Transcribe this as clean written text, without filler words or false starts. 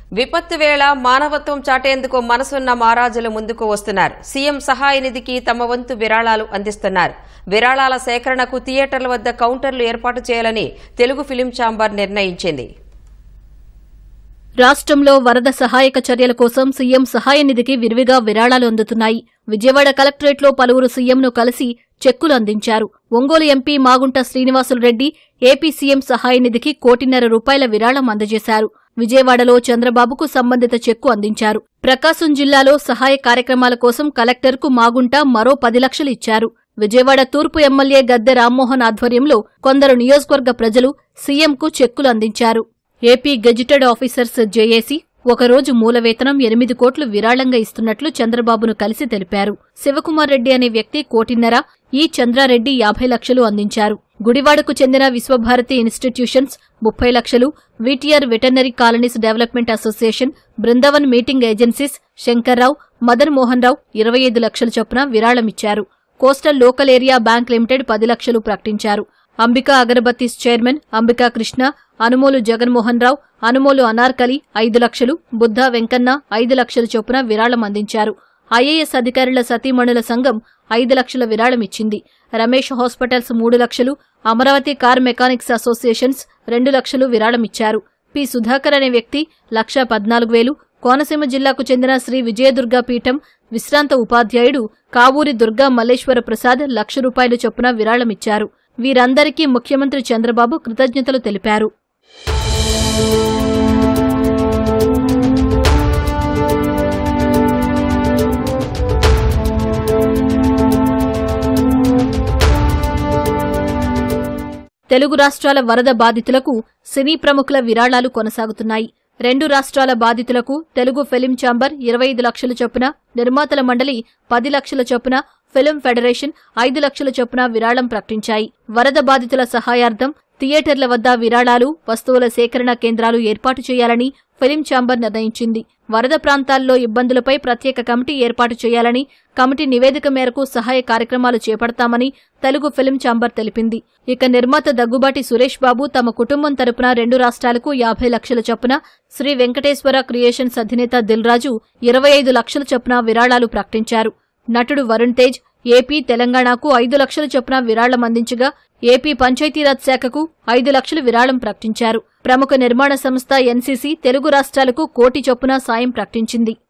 విపత్తు వేళ మానవత్వం చాటేందుకు మనసున్న మహారాజులు ముందుకు వస్తున్నారు. సీఎం సహాయ నిధికి తమ వంతు విరాళాలు అందిస్తున్నారు. విరాళాల సేకరణకు థియేటర్ల వద్ద కౌంటర్లు ఏర్పాటు చేయాలని తెలుగు ఫిలిం ఛాంబర్ నిర్ణయించింది. రాష్ట్రంలో వరద సహాయక చర్యల కోసం సీఎం సహాయ నిధికి విరివిగా విరాళాలు అందుతున్నాయి. విజయవాడ కలెక్టరేట్లో పలువురు సీఎంను కలిసి చెక్కులు అందించారు. Ongole MP Magunta Srinivasulu Reddy AP CM సహాయ నిధికి ₹1.5 కోటి విరాళం అందజేశారు. విజయవాడలో చంద్రబాబుకు సంబంధిత చెక్కు అందించారు. ప్రకాశం జిల్లాలో సహాయ కార్యక్రమాల కోసం కలెక్టర్కు మాగుంట మరో 10 లక్షలు ఇచ్చారు. విజయవాడ తూర్పు ఎమ్మెల్యే గద్దె రామ్మోహన్ ఆధ్వర్యంలో కొందరు నియోజకవర్గ ప్రజలు సీఎంకు చెక్కులు అందించారు. ఏపీ గెజిటెడ్ ఆఫీసర్స్ జేఏసీ ఒకరోజు మూలవేతనం 8 కోట్లు విరాళంగా ఇస్తున్నట్లు చంద్రబాబును కలిసి తెలిపారు. శివకుమార్ రెడ్డి అనే వ్యక్తి 1.5 కోటి, ఈ చంద్రారెడ్డి 50 లక్షలు అందించారు. గుడివాడకు చెందిన విశ్వభారతి ఇన్స్టిట్యూషన్స్ 30 లక్షలు, వీటీఆర్ veterinary colonies development association, Brindavan meeting agencies Shankarrao, Madan Mohan Rao 25 లక్షల చొప్పున విరాళమిచ్చారు. Coastal local area bank limited 10 లక్షలు ప్రకటించారు. అంబికా అగరబత్తీస్ చైర్మన్ అంబికా కృష్ణ, అనుమోలు జగన్మోహన్ రావు, అనుమోలు అనార్కలి 5 లక్షలు, బుద్ధా వెంకన్న 5 లక్షల చొప్పున విరాళం అందించారు. ఐఏఎస్ అధికారుల సతీమణుల సంఘం 5 లక్షల విరాళమిచ్చింది. రమేష్ హాస్పిటల్స్ 3 లక్షలు, అమరావతి కార్ మెకానిక్స్ అసోసియేషన్స్ 2 లక్షలు విరాళమిచ్చారు. పి సుధాకర్ అనే వ్యక్తి 1,14,000, కోనసీమ జిల్లాకు చెందిన శ్రీ విజయదుర్గా పీఠం విశ్రాంత ఉపాధ్యాయుడు కావూరి దుర్గా మల్లేశ్వర ప్రసాద్ ₹1,00,000 చొప్పున విరాళమిచ్చారు. వీరందరికీ ముఖ్యమంత్రి చంద్రబాబు కృతజ్ఞతలు తెలిపారు. తెలుగు రాష్ట్రాల వరద బాధితులకు సినీ ప్రముఖుల విరాళాలు కొనసాగుతున్నాయి. 2 రాష్ట్రాల బాధితులకు తెలుగు ఫిలిం ఛాంబర్ 25 లక్షల చొప్పున, నిర్మాతల మండలి 10 లక్షల చొప్పున, ఫిలిం ఫెడరేషన్ 5 లక్షల చొప్పున విరాళం ప్రకటించాయి. వరద బాధితుల సహాయార్థం థియేటర్ల వద్ద విరాళాలు, వస్తువుల సేకరణ కేంద్రాలు ఏర్పాటు చేయాలని ఫిలిం ఛాంబర్ నిర్ణయించింది. వరద ప్రాంతాల్లో ఇబ్బందులపై ప్రత్యేక కమిటీ ఏర్పాటు చేయాలని, కమిటీ నివేదిక మేరకు సహాయ కార్యక్రమాలు చేపడతామని తెలుగు ఫిలిం ఛాంబర్ తెలిపింది. ఇక నిర్మాత దగ్గుబాటి సురేష్ బాబు తమ కుటుంబం తరపున 2 రాష్ట్రాలకు 50 లక్షల చొప్పున, శ్రీ వెంకటేశ్వర క్రియేషన్స్ అధినేత దిల్ రాజు 25 లక్షల చొప్పున విరాళాలు ప్రకటించారు. నటుడు వరుణ్ తేజ్ ఏపీ, తెలంగాణకు 5 లక్షల చొప్పున విరాళం అందించగా, ఏపీ పంచాయతీరాజ్ శాఖకు 5 లక్షలు విరాళం ప్రకటించారు. ప్రముఖ నిర్మాణ సంస్థ ఎన్సీసీ తెలుగు రాష్ట్రాలకు 1 కోటి చొప్పున సాయం ప్రకటించింది.